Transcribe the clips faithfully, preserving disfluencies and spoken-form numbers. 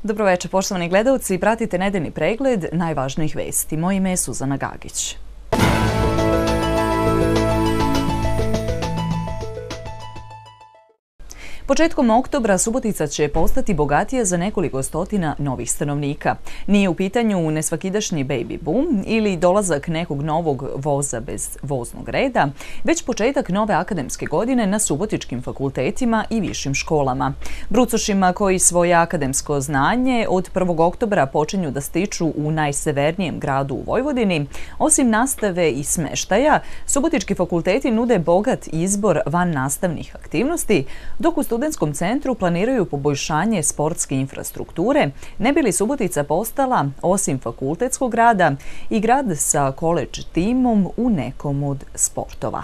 Dobroveče, poštovani gledalci, pratite nedeljni pregled najvažnijih vesti. Moje ime je Suzana Gagić. Početkom oktobra Subotica će postati bogatija za nekoliko stotina novih stanovnika. Nije u pitanju nesvakidašnji baby boom ili dolazak nekog novog voza bez voznog reda, već početak nove akademske godine na subotičkim fakultetima i višim školama. Brucošima koji svoje akademsko znanje od prvog oktobra počinju da stiču u najsevernijem gradu u Vojvodini, osim nastave i smeštaja, subotički fakulteti nude bogat izbor van nastavnih aktivnosti, dok u studentskom centru planiraju poboljšanje sportske infrastrukture, ne bi li Subotica postala, osim fakultetskog rada, i grad sa koledž timom u nekom od sportova.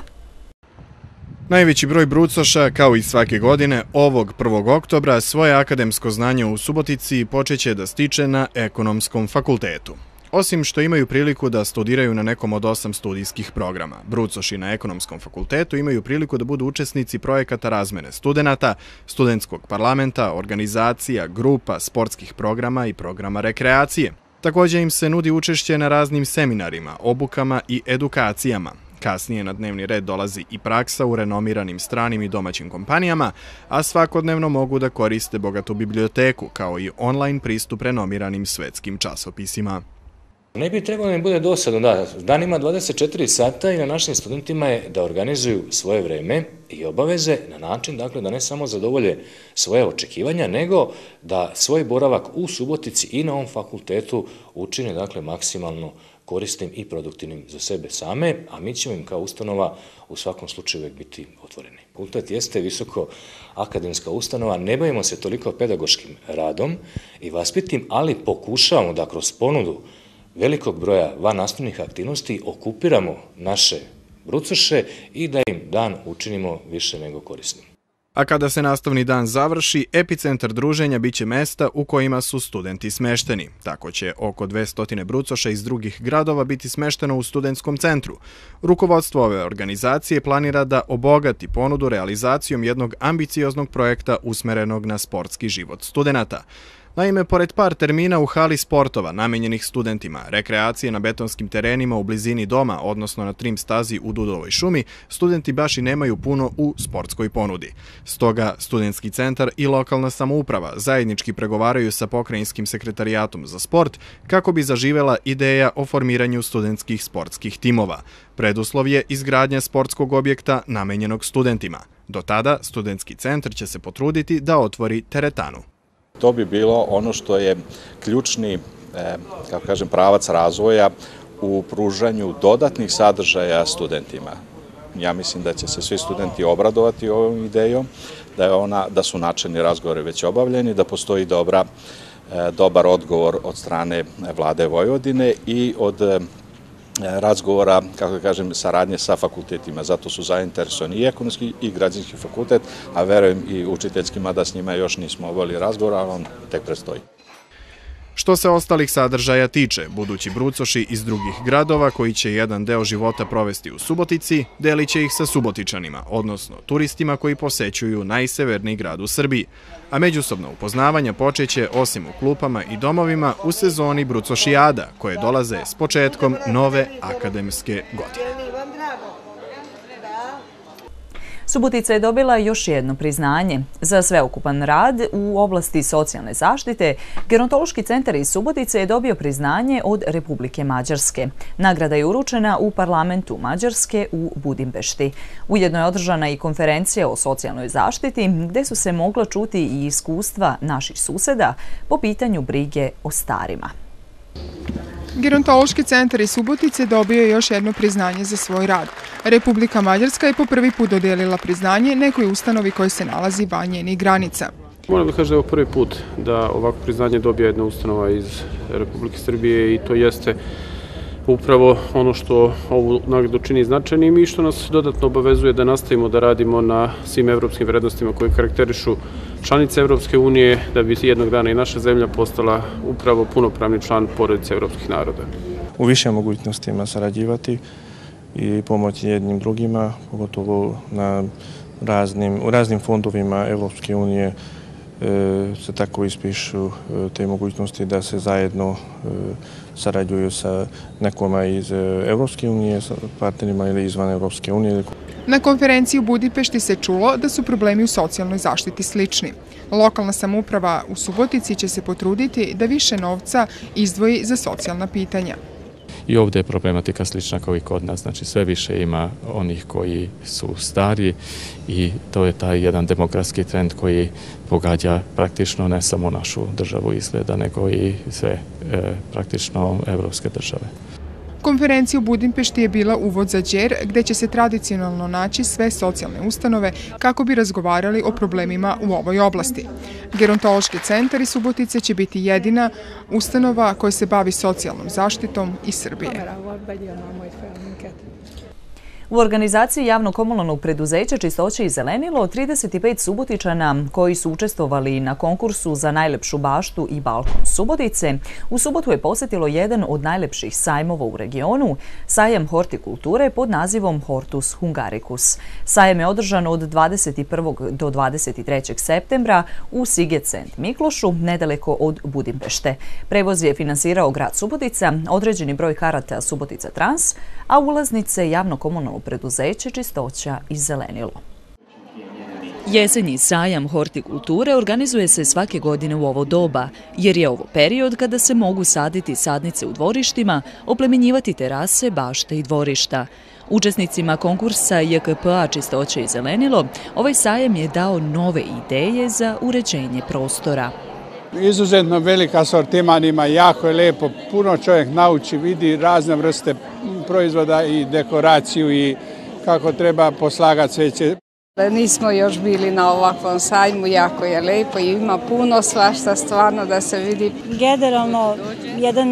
Najveći broj brucoša, kao i svake godine, ovog prvog oktobra svoje akademsko znanje u Subotici počeće da stiče na Ekonomskom fakultetu. Osim što imaju priliku da studiraju na nekom od osam studijskih programa, brucoši na Ekonomskom fakultetu imaju priliku da budu učesnici projekata razmene studenata, studentskog parlamenta, organizacija, grupa, sportskih programa i programa rekreacije. Također im se nudi učešće na raznim seminarima, obukama i edukacijama. Kasnije na dnevni red dolazi i praksa u renomiranim stranim i domaćim kompanijama, a svakodnevno mogu da koriste bogatu biblioteku, kao i online pristup renomiranim svetskim časopisima. Ne bi trebalo da im bude dosadno, da, dan ima dvadeset četiri sata i na našim studentima je da organizuju svoje vreme i obaveze na način, dakle, da ne samo zadovolje svoje očekivanja, nego da svoj boravak u Subotici i na ovom fakultetu učine, dakle, maksimalno korisnim i produktivnim za sebe same, a mi ćemo im kao ustanova u svakom slučaju uvijek biti otvoreni. Fakultet jeste visoko akademska ustanova, ne bavimo se toliko pedagoškim radom i vaspitnim, ali pokušavamo da kroz ponudu velikog broja vannastavnih aktivnosti okupiramo naše brucoše i da im dan učinimo više nego korisnim. A kada se nastavni dan završi, epicentar druženja biće mesta u kojima su studenti smešteni. Tako će oko dvesta brucoša iz drugih gradova biti smešteno u studentskom centru. Rukovodstvo ove organizacije planira da obogati ponudu realizacijom jednog ambicioznog projekta usmerenog na sportski život studenata. Naime, pored par termina u hali sportova namenjenih studentima, rekreacije na betonskim terenima u blizini doma, odnosno na trim stazi u Dudovoj šumi, studenti baš i nemaju puno u sportskoj ponudi. Stoga, studentski centar i lokalna samouprava zajednički pregovaraju sa pokrajinskim sekretarijatom za sport kako bi zaživela ideja o formiranju studentskih sportskih timova. Preduslov je izgradnja sportskog objekta namenjenog studentima. Do tada, studentski centar će se potruditi da otvori teretanu. To bi bilo ono što je ključni, kako kažem, pravac razvoja u pružanju dodatnih sadržaja studentima. Ja mislim da će se svi studenti obradovati ovom idejom, da, je ona, da su načelni razgovori već obavljeni, da postoji dobra, dobar odgovor od strane vlade Vojvodine i od razgovora, kako kažem, saradnje sa fakultetima. Zato su zainteresovani i ekonomski i građanski fakultet, a verujem i učiteljskima da s njima još nismo obavili razgovor, a on tek predstoji. Što se ostalih sadržaja tiče, budući brucoši iz drugih gradova koji će jedan deo života provesti u Subotici, delit će ih sa Subotičanima, odnosno turistima koji posećuju najseverniji grad u Srbiji. A međusobna upoznavanja počeće, osim u klupama i domovima, u sezoni brucošijada, koje dolaze s početkom nove akademske godine. Subotica je dobila još jedno priznanje. Za sveukupan rad u oblasti socijalne zaštite, Gerontološki centar iz Subotice je dobio priznanje od Republike Mađarske. Nagrada je uručena u parlamentu Mađarske u Budimpešti. Ujedno je održana i konferencija o socijalnoj zaštiti, gde su se mogla čuti i iskustva naših suseda po pitanju brige o starima. Gerontološki centar iz Subotice dobio je još jedno priznanje za svoj rad. Republika Mađarska je po prvi put dodijelila priznanje nekoj ustanovi koji se nalazi van njenih granica. Moram da kažem da je ovo prvi put da ovako priznanje dobija jedna ustanova iz Republike Srbije i to jeste upravo ono što ovu nagradu čini značajnim i što nas dodatno obavezuje da nastavimo da radimo na svim evropskim vrednostima koji karakterišu članice Evropske unije, da bi jednog dana i naša zemlja postala upravo punopravni član porodice evropskih naroda. U više mogućnostima sarađivati i pomoći jednim drugima, pogotovo na raznim, u raznim fondovima Evropske unije se tako ispišu te mogućnosti da se zajedno sarađuju sa nekoma iz Evropske unije, sa partnerima ili izvan Evropske unije. Na konferenciji u Budimpešti se čulo da su problemi u socijalnoj zaštiti slični. Lokalna samouprava u Subotici će se potruditi da više novca izdvoji za socijalna pitanja. I ovdje je problematika slična kao i kod nas, znači sve više ima onih koji su stari i to je taj jedan demografski trend koji pogađa praktično ne samo našu državu izgleda, nego i sve praktično evropske države. Konferencija u Budimpešti je bila uvod za Đer, gde će se tradicionalno naći sve socijalne ustanove kako bi razgovarali o problemima u ovoj oblasti. Gerontološki centar iz Subotice će biti jedina ustanova koja se bavi socijalnom zaštitom iz Srbije. U organizaciji javno-komunalnog preduzeća Čistoće i zelenilo trideset pet Subotičana koji su učestvovali na konkursu za najlepšu baštu i balkon Subotice u subotu je posjetilo jedan od najlepših sajmova u regionu, sajam hortikulture pod nazivom Hortus Hungaricus. Sajam je održan od dvadeset prvog do dvadeset trećeg septembra u Siget Sent Miklošu, nedaleko od Budimpešte. Prevoz je finansirao grad Subotica, određeni broj karata Subotica Trans, a ulaznice javno-komunalnog preduzeće Čistoća i zelenilo. Jesenji sajam hortikulture organizuje se svake godine u ovo doba, jer je ovo period kada se mogu saditi sadnice u dvorištima, oplemenjivati terase, bašte i dvorišta. Učesnicima konkursa J K P A Čistoće i zelenilo ovaj sajam je dao nove ideje za uređenje prostora. Izuzetno velik asortiman ima, jako je lepo, puno čovjek nauči, vidi razne vrste proizvoda i dekoraciju i kako treba poslagati cveće. Nismo još bili na ovakvom sajmu, jako je lepo i ima puno svašta stvarno da se vidi. Generalno, jedan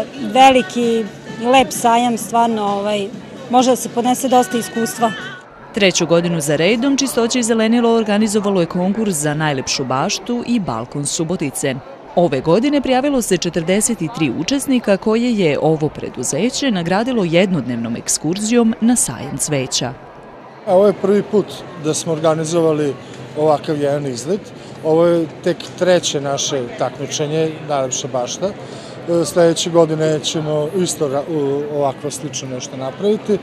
veliki, lep sajam, stvarno ovaj, može da se podnese dosta iskustva. Treću godinu za redom Čistoće i zelenilo organizovalo je konkurs za najlepšu baštu i balkon Subotice. Ove godine prijavilo se četrdeset tri učesnika koje je ovo preduzeće nagradilo jednodnevnom ekskurzijom na sajam cveća. Ovo je prvi put da smo organizovali ovakav jedan izlet. Ovo je tek treće naše takmičenje, najlepša bašta. Sljedeće godine ćemo isto ovako slično nešto napraviti,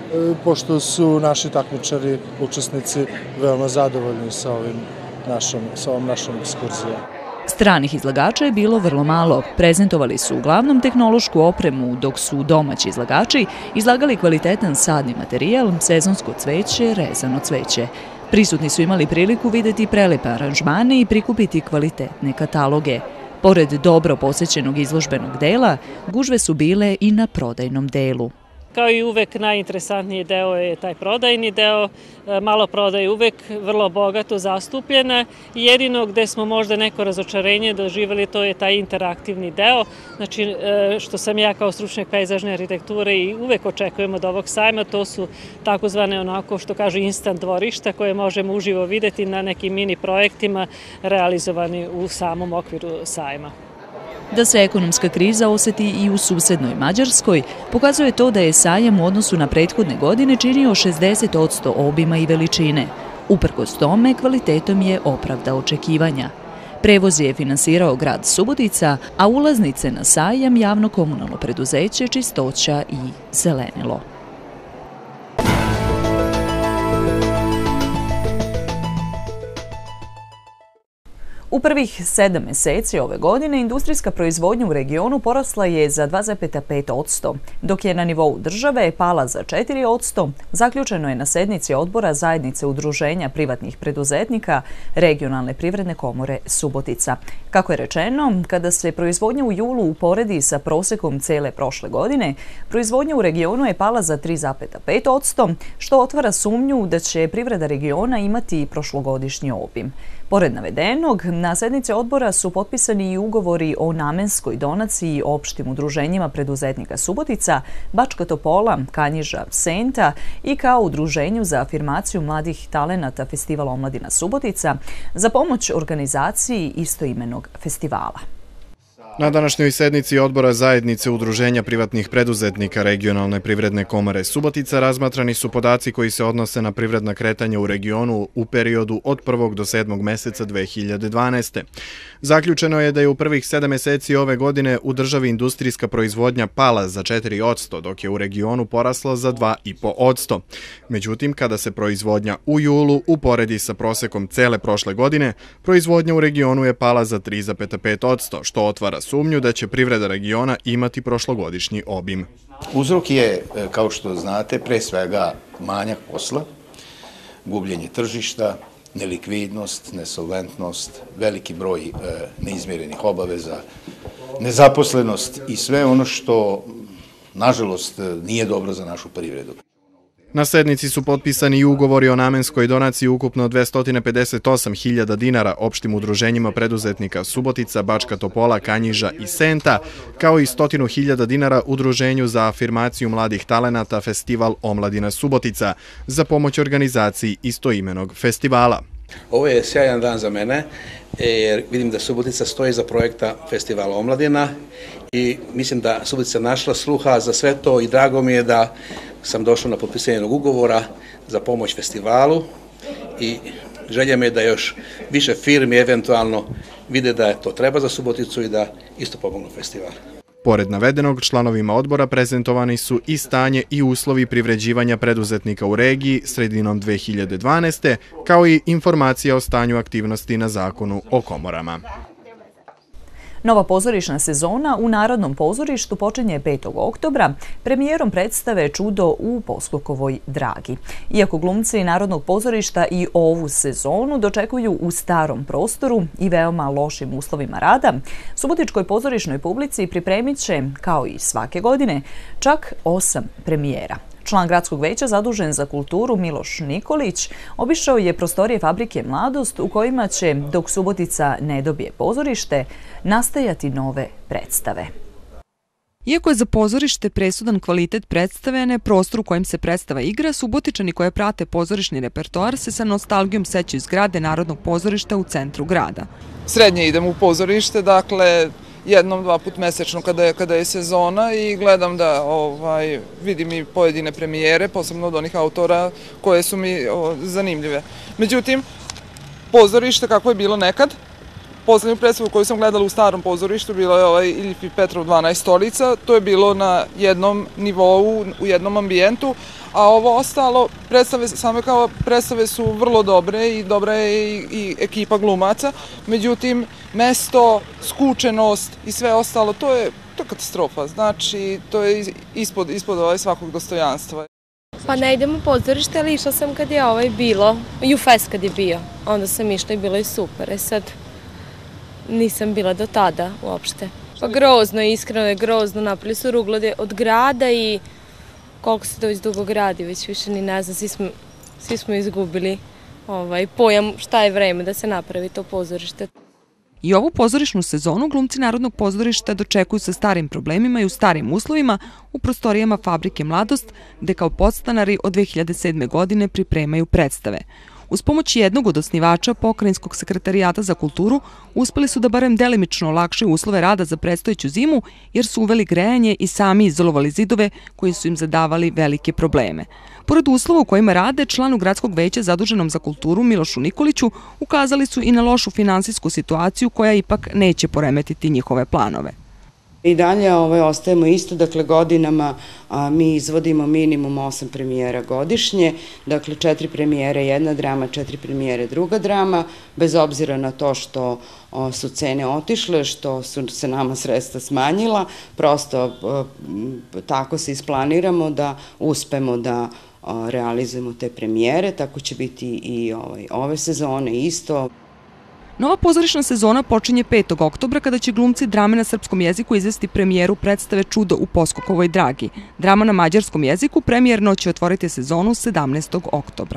pošto su naši takmičari, učesnici, veoma zadovoljni sa ovim našom, sa ovom našom ekskurzijom. Stranih izlagača je bilo vrlo malo. Prezentovali su uglavnom tehnološku opremu, dok su domaći izlagači izlagali kvalitetan sadni materijal, sezonsko cveće, rezano cveće. Prisutni su imali priliku videti prelepe aranžmane i prikupiti kvalitetne kataloge. Pored dobro posjećenog izložbenog dela, gužve su bile i na prodajnom delu. Kao i uvek, najinteresantniji deo je taj prodajni deo. Malo prodaje uvek vrlo bogato zastupljena. Jedino gde smo možda neko razočarenje doživjeli, to je taj interaktivni deo. Znači, što sam ja kao stručnjak pejzažne arhitekture i uvek očekujem od ovog sajma, to su takozvane onako što kažu instant dvorišta koje možemo uživo videti na nekim mini projektima realizovani u samom okviru sajma. Da se ekonomska kriza osjeti i u susednoj Mađarskoj, pokazuje to da je sajam u odnosu na prethodne godine činio šezdeset posto obima i veličine. Uprkos tome, kvalitetom je opravdao očekivanja. Prevoz je finansirao grad Subotica, a ulaznice na sajam javno-komunalno preduzeće Čistoća i zelenilo. U prvih sedam meseci ove godine industrijska proizvodnja u regionu porasla je za dva zarez pet posto, dok je na nivou države pala za četiri posto, zaključeno je na sednici odbora zajednice udruženja privatnih preduzetnika Regionalne privredne komore Subotica. Kako je rečeno, kada se proizvodnja u julu uporedi sa prosekom cele prošle godine, proizvodnja u regionu je pala za tri zarez pet posto, što otvara sumnju da će privreda regiona imati prošlogodišnji obim. Pored navedenog, na sednici odbora su potpisani i ugovori o namenskoj donaciji opštim udruženjima preduzetnika Subotica, Bačka Topola, Kanjiža, Senta i kao udruženju za afirmaciju mladih talenata Festivala omladina Subotica za pomoć organizaciji istoimenog festivala. Na današnjoj sednici Odbora zajednice Udruženja privatnih preduzetnika Regionalne privredne komore Subotica razmatrani su podaci koji se odnose na privredna kretanja u regionu u periodu od prvog do sedmog meseca dve hiljade dvanaeste. Zaključeno je da je u prvih sedam meseci ove godine u državi industrijska proizvodnja pala za četiri posto, dok je u regionu porasla za dva i po posto. Međutim, kada se proizvodnja u julu uporedi sa prosekom cele prošle godine, proizvodnja u regionu je pala za tri zarez pet posto, što otvara sumnju da će privreda regiona imati prošlogodišnji obim. Uzrok je, kao što znate, pre svega manjak posla, gubljenje tržišta, nelikvidnost, nesolventnost, veliki broj neizmirenih obaveza, nezaposlenost i sve ono što, nažalost, nije dobro za našu privredu. Na sednici su potpisani i ugovori o namenskoj donaciji ukupno dvesta pedeset osam hiljada dinara opštim udruženjima preduzetnika Subotica, Bačka Topola, Kanjiža i Senta, kao i stotinu hiljada dinara udruženju za afirmaciju mladih talenata Festival Omladina Subotica za pomoć organizaciji istoimenog festivala. Ovo je sjajan dan za mene jer vidim da Subotica stoji za projekta Festivala Omladina i mislim da Subotica našla sluha za sve to i drago mi je da sam došao na potpisanje jednog ugovora za pomoć festivalu i želja mi je da još više firmi eventualno vide da je to treba za Suboticu i da isto pomognu festival. Pored navedenog, članovima odbora prezentovani su i stanje i uslovi privređivanja preduzetnika u regiji sredinom dve hiljade dvanaeste, kao i informacija o stanju aktivnosti na zakonu o komorama. Nova pozorišna sezona u Narodnom pozorištu počinje petog oktobra premijerom predstave Čudo u Poskokovoj dragi. Iako glumci Narodnog pozorišta i ovu sezonu dočekuju u starom prostoru i veoma lošim uslovima rada, subotičkoj pozorišnoj publici pripremit će, kao i svake godine, čak osam premijera. Član gradskog veća zadužen za kulturu Miloš Nikolić obišao je prostorije fabrike Mladost u kojima će, dok Subotica ne dobije pozorište, nastajati nove predstave. Iako je za pozorište presudan kvalitet predstave, a ne prostor u kojem se predstava igra, Subotičani koje prate pozorišni repertoar se sa nostalgijom sećaju zgrade Narodnog pozorišta u centru grada. Srednje idem u pozorište, dakle jednom, dva put mesečno kada je, kada je sezona i gledam da ovaj, vidim i pojedine premijere, posebno od onih autora koje su mi o, zanimljive. Međutim, pozorište kako je bilo nekad, poslednju predstavu koju sam gledala u starom pozorištu bilo je ovaj Iljif i Petrov dvanaest stolica, to je bilo na jednom nivou, u jednom ambijentu, a ovo ostalo, predstave same kao predstave su vrlo dobre i dobra je i, i ekipa glumaca, međutim, mesto, skučenost i sve ostalo, to je, to je katastrofa, znači to je ispod, ispod ovaj svakog dostojanstva. Pa ne idem u pozorište, ali išla sam kad je ovaj bilo, U-Fest kad je bio, onda sam išla i bilo je super, e sad nisam bila do tada uopšte. Pa grozno je, iskreno je grozno, napravili su ruglode od grada i koliko se to već dugo gradi, već više ni ne znam, svi smo, svi smo izgubili ovaj, pojam šta je vreme da se napravi to pozorište. I ovu pozorišnu sezonu glumci Narodnog pozorišta dočekuju sa starim problemima i u starim uslovima u prostorijama fabrike Mladost, gde kao podstanari od dve hiljade sedme. godine pripremaju predstave. Uz pomoć jednog od osnivača Pokrajinskog sekretarijata za kulturu uspeli su da barem delimično olakšaju uslove rada za predstojeću zimu jer su uveli grejanje i sami izolovali zidove koji su im zadavali velike probleme. Pored uslova u kojima rade, članu gradskog veća zaduženom za kulturu Milošu Nikoliću ukazali su i na lošu finansijsku situaciju koja ipak neće poremetiti njihove planove. I dalje ovaj, ostajemo isto, dakle godinama a, mi izvodimo minimum osam premijera godišnje, dakle četiri premijere jedna drama, četiri premijere druga drama, bez obzira na to što o, su cene otišle, što su se nama sredstva smanjila, prosto o, tako se isplaniramo da uspemo da o, realizujemo te premijere, tako će biti i ovaj, ove sezone isto. Nova pozorišna sezona počinje petog oktobra kada će glumci drame na srpskom jeziku izvesti premijeru predstave Čudo u Poskokovoj dragi. Drama na mađarskom jeziku premijerno će otvoriti sezonu sedamnaestog oktobra.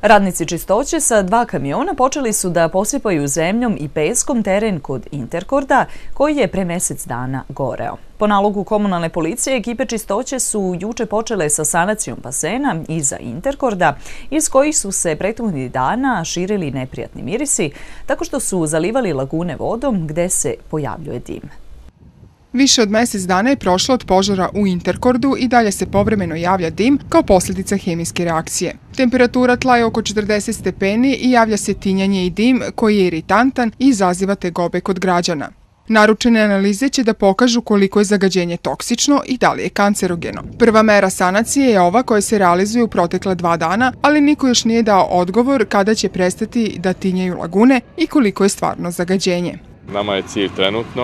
Radnici čistoće sa dva kamiona počeli su da posipaju zemljom i peskom teren kod Interkorda, koji je pre mesec dana goreo. Po nalogu komunalne policije, ekipe čistoće su juče počele sa sanacijom basena iza Interkorda, iz kojih su se prethodnih dana širili neprijatni mirisi, tako što su zalivali lagune vodom gde se pojavljuje dim. Više od mesec dana je prošlo od požara u Interkordu i dalje se povremeno javlja dim kao posljedica hemijske reakcije. Temperatura tla je oko četrdeset stepeni i javlja se tinjanje i dim koji je iritantan i izaziva tegobe kod građana. Naručene analize će da pokažu koliko je zagađenje toksično i da li je kancerogeno. Prva mera sanacije je ova koja se realizuje u protekla dva dana, ali niko još nije dao odgovor kada će prestati da tinjaju lagune i koliko je stvarno zagađenje. Nama je cilj trenutno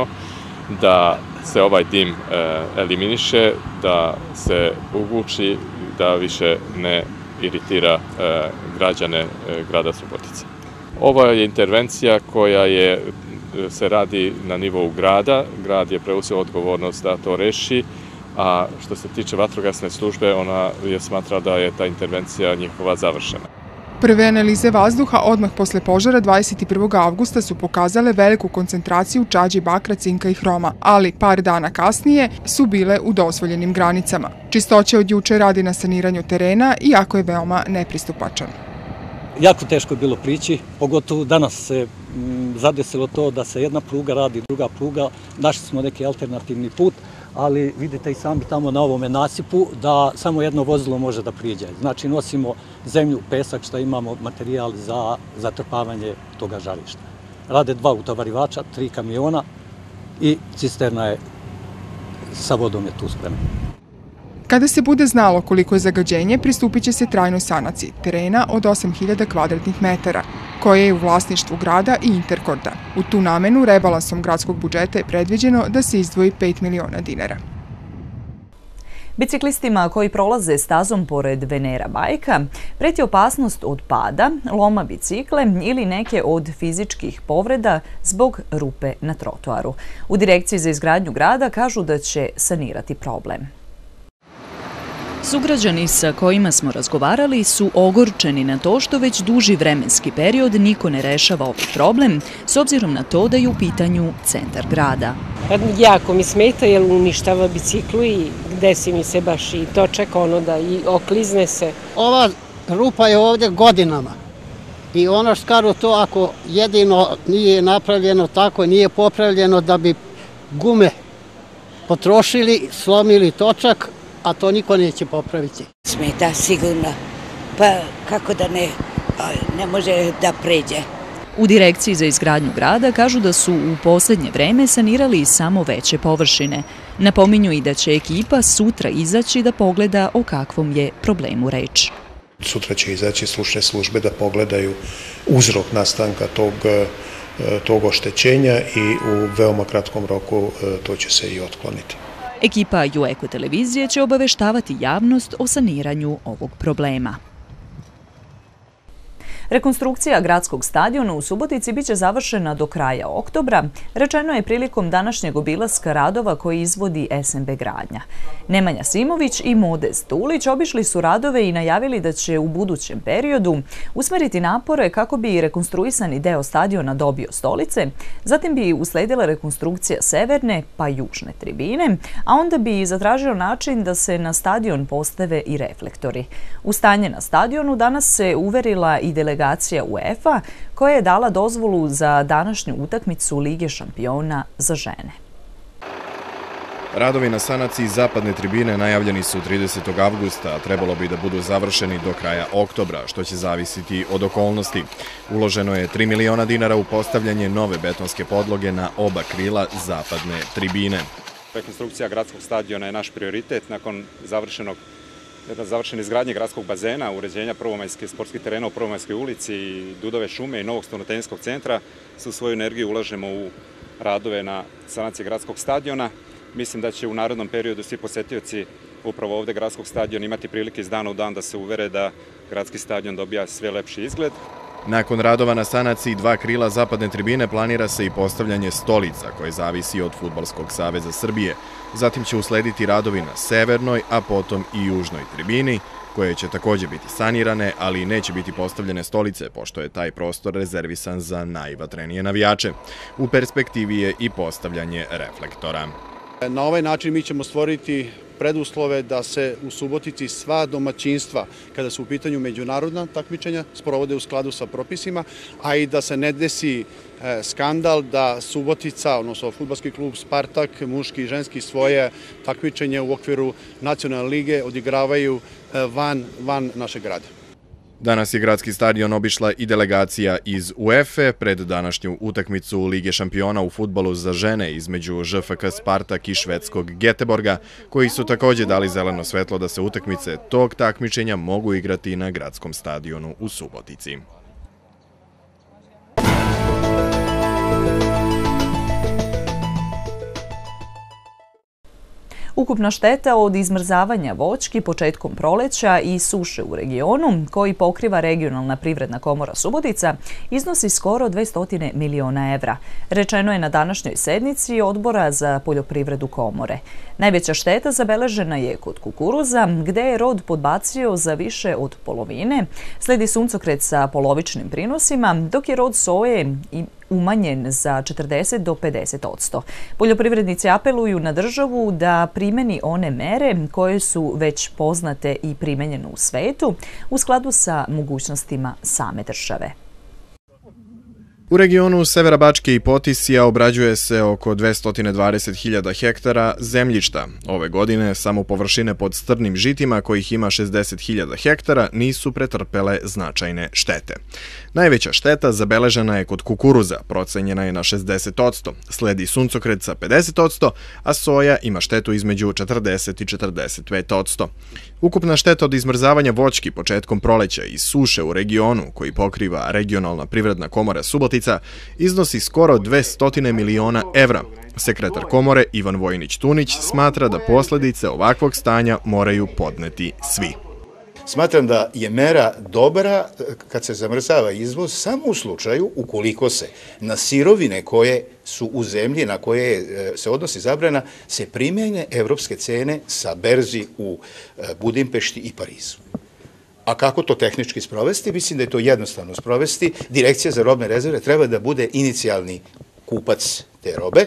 da se ovaj dim eliminiše, da se uguči, da više ne iritira građane grada Subotice. Ovo je intervencija koja je, se radi na nivou grada. Grad je preuzeo odgovornost da to reši, a što se tiče vatrogasne službe, ona je smatra da je ta intervencija njihova završena. Prve analize vazduha odmah posle požara dvadeset prvog avgusta su pokazale veliku koncentraciju čađi, bakra, cinka i hroma, ali par dana kasnije su bile u dozvoljenim granicama. Čistoća od juče radi na saniranju terena, iako je veoma nepristupačan. Jako teško je bilo prići, pogotovo danas se zadesilo to da se jedna pruga radi, druga pruga. Našli smo neki alternativni put, ali vidite i sami tamo na ovome nasipu da samo jedno vozilo može da priđe. Znači nosimo zemlju, pesak, što imamo materijal za zatrpavanje toga žarišta. Rade dva utovarivača, tri kamiona i cisterna je sa vodom je tu spremna. Kada se bude znalo koliko je zagađenje, pristupit će se trajnoj sanaciji terena od osam hiljada kvadratnih metara, koje je u vlasništvu grada i Interkorda. U tu namenu rebalansom gradskog budžeta je predviđeno da se izdvoji pet miliona dinara. Biciklistima koji prolaze stazom pored Venera bajka preti opasnost od pada, loma bicikle ili neke od fizičkih povreda zbog rupe na trotoaru. U Direkciji za izgradnju grada kažu da će sanirati problem. Sugrađani sa kojima smo razgovarali su ogorčeni na to što već duži vremenski period niko ne rešava ovaj problem, s obzirom na to da je u pitanju centar grada. Jako mi smeta jer uništava biciklu i desi mi se baš i točak ono da i oklizne se. Ova rupa je ovdje godinama i ono škaru to ako jedino nije napravljeno tako, nije popravljeno da bi gume potrošili, slomili točak, a to niko neće popraviti. Smeta sigurno, pa kako da ne, ne može da pređe. U Direkciji za izgradnju grada kažu da su u posljednje vreme sanirali samo veće površine. Napominju i da će ekipa sutra izaći da pogleda o kakvom je problemu reč. Sutra će izaći stručne službe da pogledaju uzrok nastanka tog, tog oštećenja i u veoma kratkom roku to će se i otkloniti. Ekipa Jueko televizije će obaveštavati javnost o saniranju ovog problema. Rekonstrukcija gradskog stadiona u Subotici biće završena do kraja oktobra, rečeno je prilikom današnjeg obilaska radova koji izvodi S M B Gradnja. Nemanja Simović i Modest Ulić obišli su radove i najavili da će u budućem periodu usmeriti napore kako bi rekonstruisani deo stadiona dobio stolice, zatim bi usledila rekonstrukcija severne pa južne tribine, a onda bi zatražio način da se na stadion postave i reflektori. U stanje na stadionu danas se uverila i delegacija UEFA koja je dala dozvolu za današnju utakmicu Lige šampiona za žene. Radovi na sanaciji zapadne tribine najavljeni su tridesetog avgusta, a trebalo bi da budu završeni do kraja oktobra, što će zavisiti od okolnosti. Uloženo je tri miliona dinara u postavljanje nove betonske podloge na oba krila zapadne tribine. Rekonstrukcija gradskog stadiona je naš prioritet nakon završenog završene izgradnje gradskog bazena, uređenja prvomajske sportskih terena u Prvomajskoj ulici, Dudove šume i novog stolnotenisskog centra. Svu svoju energiju ulažemo u radove na sanaciji gradskog stadiona. Mislim da će u narednom periodu svi posetioci upravo ovde gradskog stadiona imati prilike iz dana u dan da se uvere da gradski stadion dobija sve lepši izgled. Nakon radova na sanaciji dva krila zapadne tribine planira se i postavljanje stolica koje zavisi od Fudbalskog saveza Srbije. Zatim će uslediti radovi na severnoj, a potom i južnoj tribini, koje će također biti sanirane, ali neće biti postavljene stolice, pošto je taj prostor rezervisan za najvatrenije navijače. U perspektivi je i postavljanje reflektora. Na ovaj način mi ćemo stvoriti preduslove da se u Subotici sva domaćinstva, kada su u pitanju međunarodna takmičenja, sprovode u skladu sa propisima, a i da se ne desi skandal da Subotica, odnosno fudbalski klub Spartak, muški i ženski, svoje takmičenje u okviru nacionalne lige odigravaju van, van našeg grada. Danas je gradski stadion obišla i delegacija iz UEFA pred današnju utakmicu Lige šampiona u fudbalu za žene između Ž F K Spartak i švedskog Göteborga, koji su također dali zeleno svetlo da se utakmice tog takmičenja mogu igrati na gradskom stadionu u Subotici. Ukupna šteta od izmrzavanja voćki početkom proleća i suše u regionu, koji pokriva regionalna privredna komora Subotica, iznosi skoro dvesta miliona evra. Rečeno je na današnjoj sednici Odbora za poljoprivredu komore. Najveća šteta zabeležena je kod kukuruza, gde je rod podbacio za više od polovine, sledi suncokret sa polovičnim prinosima, dok je rod soje i umanjen za četrdeset do pedeset odsto. Poljoprivrednici apeluju na državu da primeni one mere koje su već poznate i primenjene u svetu u skladu sa mogućnostima same države. U regionu Severa Bačke i Potisja obrađuje se oko dvesta dvadeset hiljada hektara zemljišta. Ove godine samo površine pod strnim žitima, kojih ima šezdeset hiljada hektara, nisu pretrpele značajne štete. Najveća šteta zabeležena je kod kukuruza, procenjena je na šezdeset odsto, sledi suncokret sa pedeset odsto, a soja ima štetu između četrdeset i četrdeset pet odsto. Ukupna šteta od izmrzavanja voćki početkom proleća i suše u regionu, koji pokriva regionalna privredna komora Subotica, iznosi skoro dvesta miliona evra. Sekretar komore Ivan Vojnić-Tunić smatra da posljedice ovakvog stanja moraju podneti svi. Smatram da je mera dobra kad se zamrzava izvoz samo u slučaju ukoliko se na sirovine koje su u zemlji na koje se odnosi zabrana se primjene evropske cene sa berzi u Budimpešti i Parizu. A kako to tehnički sprovesti? Mislim da je to jednostavno sprovesti. Direkcija za robne rezerve treba da bude inicijalni kupac te robe.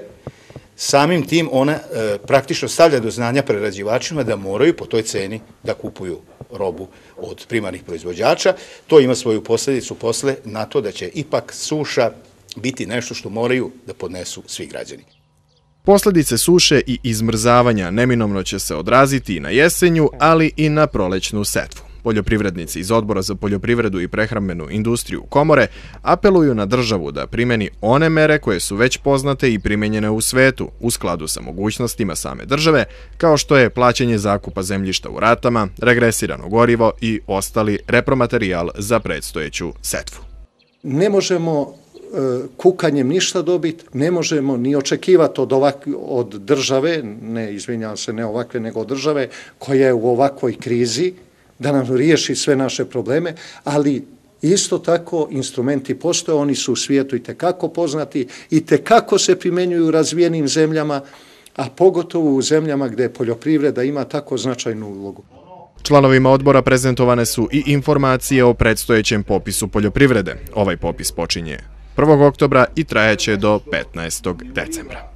Samim tim ona praktično stavlja do znanja prerađivačima da moraju po toj ceni da kupuju robu od primarnih proizvođača. To ima svoju posljedicu posle na to da će ipak suša biti nešto što moraju da podnesu svi građani. Posljedice suše i izmrzavanja neminovno će se odraziti i na jesenju, ali i na prolećnu setvu. Poljoprivrednici iz Odbora za poljoprivredu i prehrambenu industriju komore apeluju na državu da primeni one mere koje su već poznate i primenjene u svetu u skladu sa mogućnostima same države, kao što je plaćanje zakupa zemljišta u ratama, regresirano gorivo i ostali repromaterijal za predstojeću setvu. Ne možemo kukanjem ništa dobiti, ne možemo ni očekivati od, ovak, od države, ne izvinjavam se, ne ovakve, nego od države koja je u ovakvoj krizi, da nam riješi sve naše probleme, ali isto tako instrumenti postoje, oni su u svijetu i tekako poznati i tekako se primjenjuju u razvijenim zemljama, a pogotovo u zemljama gdje poljoprivreda ima tako značajnu ulogu. Članovima odbora prezentovane su i informacije o predstojećem popisu poljoprivrede. Ovaj popis počinje prvog oktobra i trajaće do petnaestog decembra.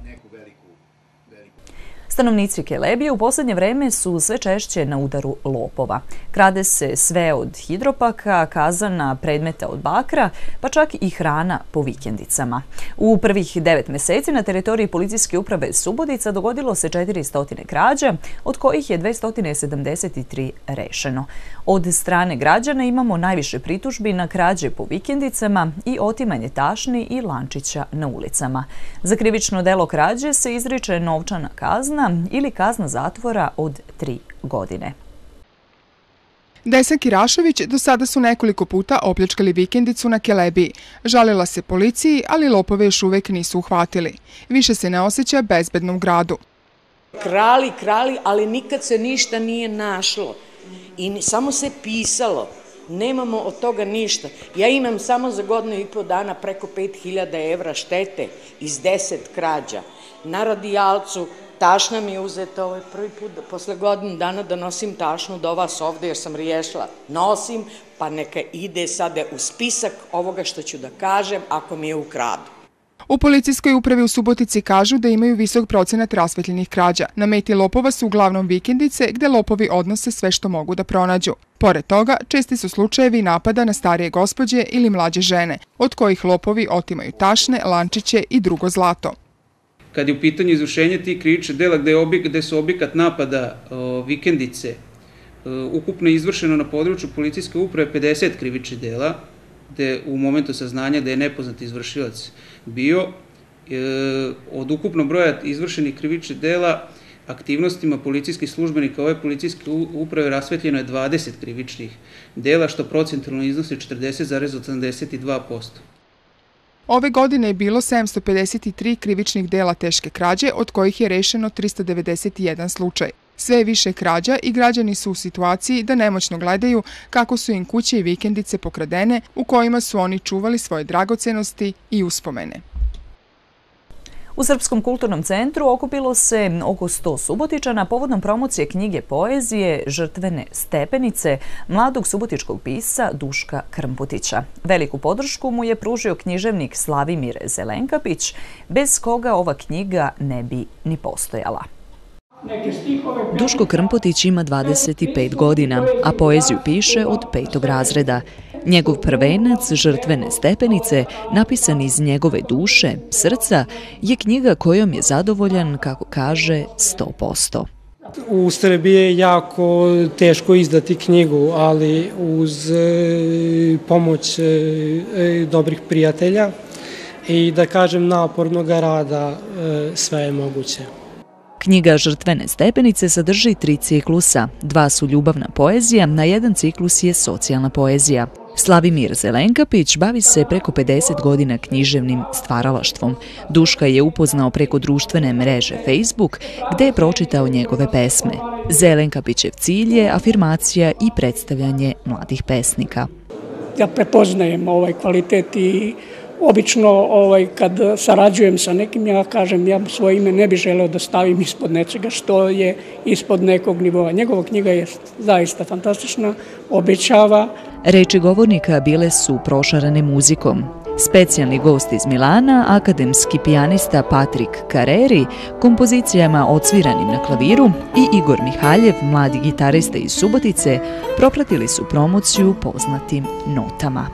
Stanovnici Kelebije u posljednje vreme su sve češće na udaru lopova. Krade se sve od hidropaka, kazana, predmeta od bakra, pa čak i hrana po vikendicama. U prvih devet meseci na teritoriji policijske uprave Subotica dogodilo se četiristo krađa, od kojih je dvesta sedamdeset tri rešeno. Od strane građana imamo najviše pritužbi na krađe po vikendicama i otimanje tašni i lančića na ulicama. Za krivično delo krađe se izriče novčana kazna ili kazna zatvora od tri godine. Desan Kirašević do sada su nekoliko puta opljačkali vikendicu na Kelebiji. Žalila se policiji, ali lopove još uvek nisu uhvatili. Više se ne osjeća bezbedno u gradu. Krali, krali, ali nikad se ništa nije našlo. I samo se pisalo. Nemamo od toga ništa. Ja imam samo za godinu i po dana preko pet hiljada evra štete iz deset krađa. Na radijalcu tašna mi je uzeta ovaj prvi put, posle godinu dana da nosim tašnu do vas ovde jer sam riješila. Nosim, pa neka ide sada u spisak ovoga što ću da kažem ako mi je ukradu. U policijskoj upravi u Subotici kažu da imaju visok procenat rasvetljenih krađa. Na meti lopova su uglavnom vikendice gde lopovi odnose sve što mogu da pronađu. Pored toga, česti su slučajevi napada na starije gospođe ili mlađe žene, od kojih lopovi otimaju tašne, lančiće i drugo zlato. Kad je u pitanju izvršenja tih krivičnih dela gde su objekat napada vikendice, ukupno je izvršeno na području policijske uprave pedeset krivičnih dela, gde u momentu saznanja da je nepoznat izvršilac bio. Od ukupnog broja izvršenih krivičnih dela aktivnostima policijskih službenika ove policijske uprave rasvetljeno je dvadeset krivičnih dela, što procentualno iznosi četrdeset zarez osamdeset dva posto. Ove godine je bilo sedamsto pedeset tri krivičnih dela teške krađe, od kojih je rešeno trista devedeset jedan slučaj. Sve je više krađa i građani su u situaciji da nemoćno gledaju kako su im kuće i vikendice pokradene u kojima su oni čuvali svoje dragocenosti i uspomene. U Srpskom kulturnom centru okupilo se oko sto Subotičana povodom promocije knjige poezije Žrtvene stepenice mladog subotičkog pisca Duška Krmputića. Veliku podršku mu je pružio književnik Slavimir Zelenkapić, bez koga ova knjiga ne bi ni postojala. Duško Krmputić ima dvadeset pet godina, a poeziju piše od petog razreda. Njegov prvenac, Žrtvene stepenice, napisan iz njegove duše, srca, je knjiga kojom je zadovoljan, kako kaže, sto posto. U Srbiji je jako teško izdati knjigu, ali uz pomoć dobrih prijatelja i, da kažem, napornog rada sve je moguće. Knjiga Žrtvene stepenice sadrži tri ciklusa. Dva su ljubavna poezija, na jedan ciklus je socijalna poezija. Slavimir Zelenkapić bavi se preko pedeset godina književnim stvaralaštvom. Duška je upoznao preko društvene mreže Facebook, gde je pročitao njegove pesme. Zelenkapićev cilj je afirmacija i predstavljanje mladih pesnika. Ja prepoznajem ovaj kvalitet i obično ovaj, kad sarađujem sa nekim, ja kažem, ja svoje ime ne bih želeo da stavim ispod nečega što je ispod nekog nivoa. Njegova knjiga je zaista fantastična, obećava. Reči govornika bile su prošarane muzikom. Specijalni gost iz Milana, akademski pijanista Patrik Kareri, kompozicijama odsviranim na klaviru, i Igor Mihaljev, mladi gitarista iz Subotice, propratili su promociju poznatim notama.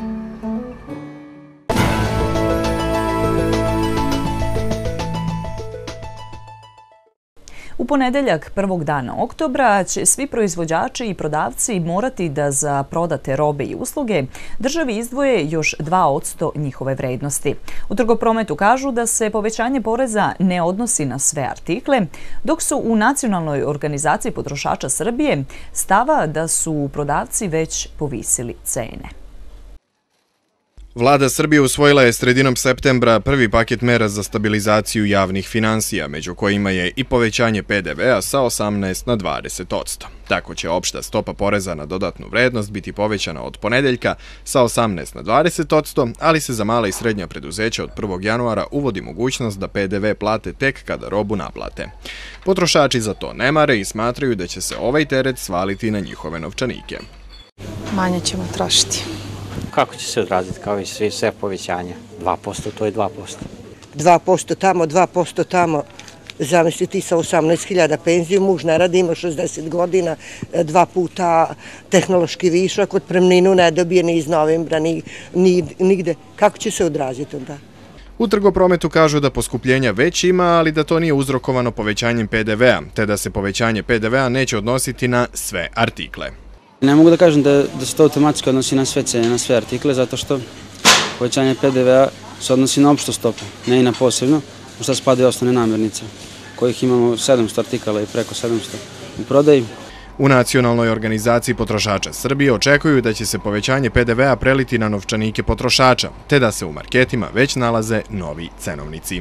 U ponedeljak prvog dana oktobra će svi proizvođači i prodavci morati da za prodate robe i usluge državi izdvoje još dva posto njihove vrednosti. U trgoprometu kažu da se povećanje poreza ne odnosi na sve artikle, dok su u Nacionalnoj organizaciji potrošača Srbije stava da su prodavci već povisili cene. Vlada Srbije usvojila je sredinom septembra prvi paket mera za stabilizaciju javnih finansija, među kojima je i povećanje P D V-a sa osamnaest na dvadeset posto. Tako će opšta stopa poreza na dodatnu vrednost biti povećana od ponedeljka sa osamnaest na dvadeset posto, ali se za mala i srednja preduzeća od prvog januara uvodi mogućnost da P D V plate tek kada robu naplate. Potrošači za to ne mare i smatraju da će se ovaj teret svaliti na njihove novčanike. Manje ćemo trošiti. Kako će se odraziti kao i sve, sve povećanja? dva posto, to je dva posto. dva posto tamo, dva posto tamo. Zamisli ti sa osamnaest hiljada penziju, muž ne radi, ima šezdeset godina, dva puta tehnološki višak, otpremninu ne dobije ni iz novembra, ni, ni nigde. Kako će se odraziti onda? U trgoprometu kažu da poskupljenja već ima, ali da to nije uzrokovano povećanjem P D V-a, te da se povećanje P D V-a neće odnositi na sve artikle. Ne mogu da kažem da, da se to automatski odnosi na sve cene, na sve artikle, zato što povećanje P D V-a se odnosi na opštu stopu, ne i na posebno, u šta spadaju osnovne namirnice, kojih imamo sedamsto artikala i preko sedamsto u prodaji. U Nacionalnoj organizaciji potrošača Srbije očekuju da će se povećanje P D V-a preliti na novčanike potrošača, te da se u marketima već nalaze novi cenovnici.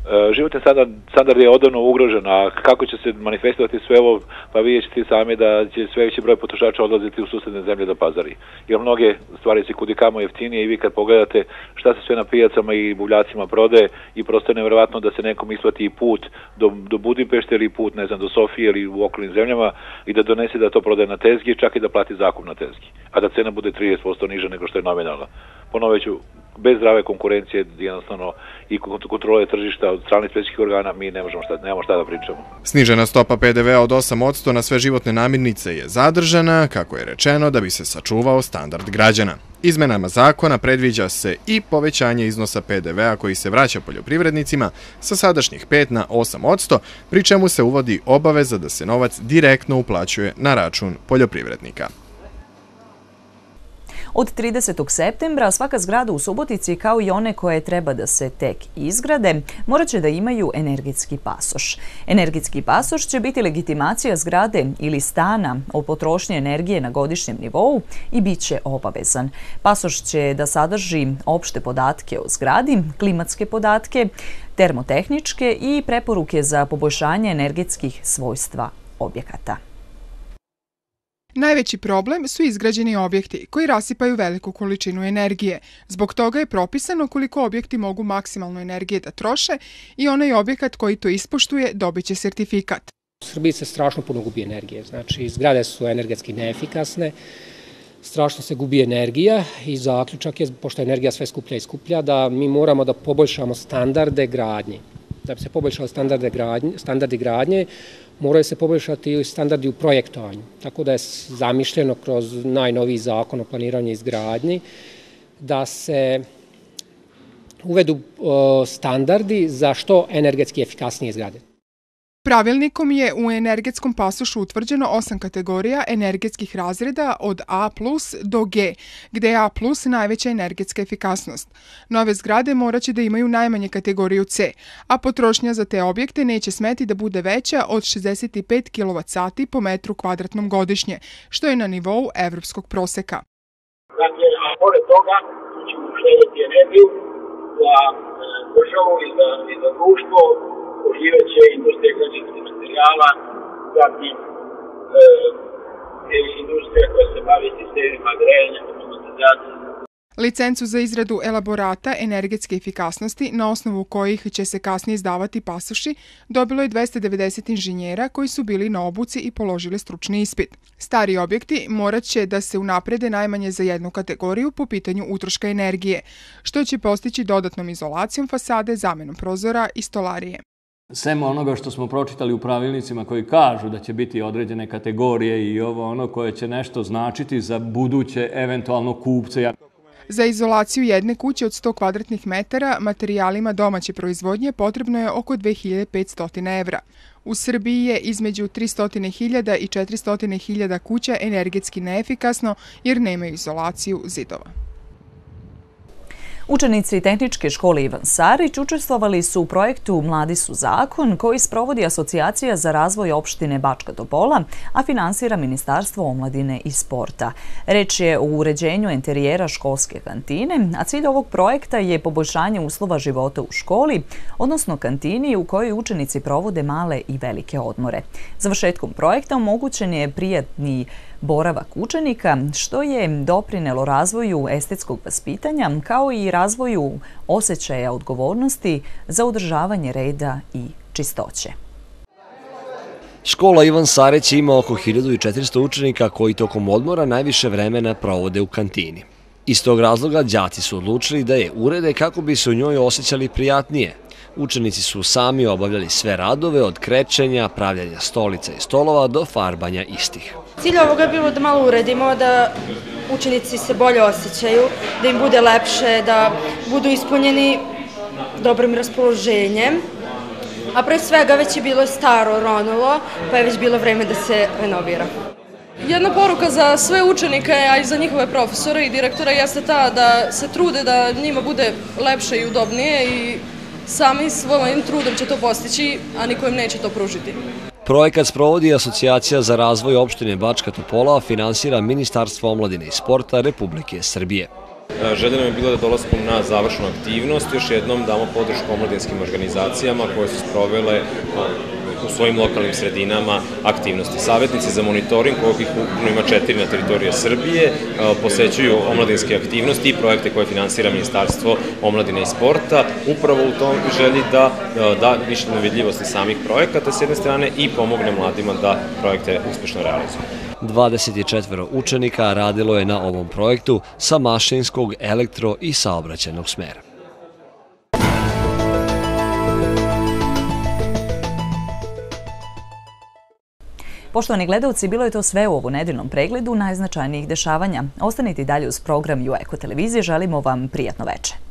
Životni standard, standard je odavno ugrožen, a kako će se manifestovati sve ovo, pa vidjet ćete sami da će sve veći broj potrošača odlaziti u susedne zemlje da pazari. Jer mnoge stvari se kudikamo jeftinije i vi kad pogledate šta se sve na pijacama i buvljacima prodaje i prosto je nevjerovatno da se nekom isplati i put do, do Budimpešte ili put, ne znam, do Sofije ili u okolnim zemljama i da donese da to prodaje na tezgi, čak i da plati zakup na tezgi, a da cena bude trideset posto niža nego što je nominalna. Ponovit ću, bez zdrave konkurencije jednostavno i kontrole tržišta od strane inspekcijskih organa mi ne možemo šta, nemamo šta da pričamo. Snižena stopa P D V-a od osam posto na sve životne namirnice je zadržana, kako je rečeno, da bi se sačuvao standard građana. Izmenama zakona predviđa se i povećanje iznosa P D V-a koji se vraća poljoprivrednicima sa sadašnjih pet na osam posto, pri čemu se uvodi obaveza da se novac direktno uplaćuje na račun poljoprivrednika. Od tridesetog septembra svaka zgrada u Subotici, kao i one koje treba da se tek izgrade, morat će da imaju energetski pasoš. Energetski pasoš će biti legitimacija zgrade ili stana o potrošnji energije na godišnjem nivou i bit će obavezan. Pasoš će da sadrži opšte podatke o zgradi, klimatske podatke, termotehničke i preporuke za poboljšanje energetskih svojstva objekata. Najveći problem su izgrađeni objekti koji rasipaju veliku količinu energije. Zbog toga je propisano koliko objekti mogu maksimalno energije da troše i onaj objekat koji to ispoštuje dobit će sertifikat. U Srbiji se strašno puno gubi energije, znači zgrade su energetski neefikasne, strašno se gubi energija i zaključak je, pošto je energija sve skuplja i skuplja, da mi moramo da poboljšamo standarde gradnje. Da bi se poboljšali standarde gradnje, standardi gradnje, moraju se poboljšati i standardi u projektovanju. Tako da je zamišljeno kroz najnoviji zakon o planiranju i izgradnji da se uvedu standardi za što energetski efikasnije zgrade. Pravilnikom je u energetskom pasošu utvrđeno osam kategorija energetskih razreda od A plus do G, gde je A plus najveća energetska efikasnost. Nove zgrade moraće da imaju najmanje kategoriju C, a potrošnja za te objekte neće smeti da bude veća od šezdeset pet kilovat sati po metru kvadratnom godišnje, što je na nivou evropskog proseka. Dakle, a pored toga ćemo uštedjeti energiju za državu i za, i za društvo, uživaće industrija građevinskih materijala, zatim e, industrija koja se bavi sistemima grejanja, automatizacije. Licencu za izradu elaborata energetske efikasnosti, na osnovu kojih će se kasnije izdavati pasoši, dobilo je dvesta devedeset inženjera koji su bili na obuci i položili stručni ispit. Stari objekti morat će da se unaprede najmanje za jednu kategoriju po pitanju utroška energije, što će postići dodatnom izolacijom fasade, zamenom prozora i stolarije. Sem onoga što smo pročitali u pravilnicima koji kažu da će biti određene kategorije i ovo ono koje će nešto značiti za buduće eventualno kupce. Za izolaciju jedne kuće od sto kvadratnih metara materijalima domaće proizvodnje potrebno je oko dve hiljade petsto evra. U Srbiji je između tristo hiljada i četiristo hiljada kuća energetski neefikasno jer nemaju izolaciju zidova. Učenici Tehničke škole Ivan Sarić učestvovali su u projektu Mladi su zakon koji sprovodi Asocijacija za razvoj opštine Bačka Topola, a finansira Ministarstvo omladine i sporta. Reč je o uređenju enterijera školske kantine, a cilj ovog projekta je poboljšanje uslova života u školi, odnosno kantini u kojoj učenici provode male i velike odmore. Završetkom projekta omogućen je prijatni boravak učenika, što je doprinelo razvoju estetskog vaspitanja, kao i razvoju osjećaja odgovornosti za održavanje reda i čistoće. Škola Ivan Sarić ima oko hiljadu četiristo učenika koji tokom odmora najviše vremena provode u kantini. Iz tog razloga đaci su odlučili da je urede kako bi se u njoj osjećali prijatnije. Učenici su sami obavljali sve radove od krečenja, pravljanja stolica i stolova do farbanja istih. Cilj ovoga je bilo da malo uredimo, da učenici se bolje osjećaju, da im bude lepše, da budu ispunjeni dobrim raspoloženjem. A pre svega već je bilo staro, ronulo, pa je već bilo vreme da se renovira. Jedna poruka za sve učenike, a i za njihove profesore i direktore jeste ta da se trude da njima bude lepše i udobnije i sami svojim trudom će to postići, a niko im neće to pružiti. Projekat sprovodi Asocijacija za razvoj opštine Bačka Topola, finansira Ministarstvo omladine i sporta Republike Srbije. Želja nam je bilo da dolaskom na završnu aktivnost još jednom damo podršku omladinskim organizacijama koje su sprovele u svojim lokalnim sredinama aktivnosti. Savjetnici za monitoring, kojih ukupno ima četiri na teritorije Srbije, posećuju omladinske aktivnosti i projekte koje finansira Ministarstvo omladine i sporta, upravo u tom želji da da više na vidljivosti samih projekata s jedne strane i pomogne mladima da projekte uspešno realizuju. dvadeset četiri učenika radilo je na ovom projektu sa mašinskog, elektro i saobraćajnog smera. Poštovani gledalci, bilo je to sve u ovu nedeljnom pregledu najznačajnijih dešavanja. Ostanite dalje uz program Jueko televizije. Želimo vam prijatno veče.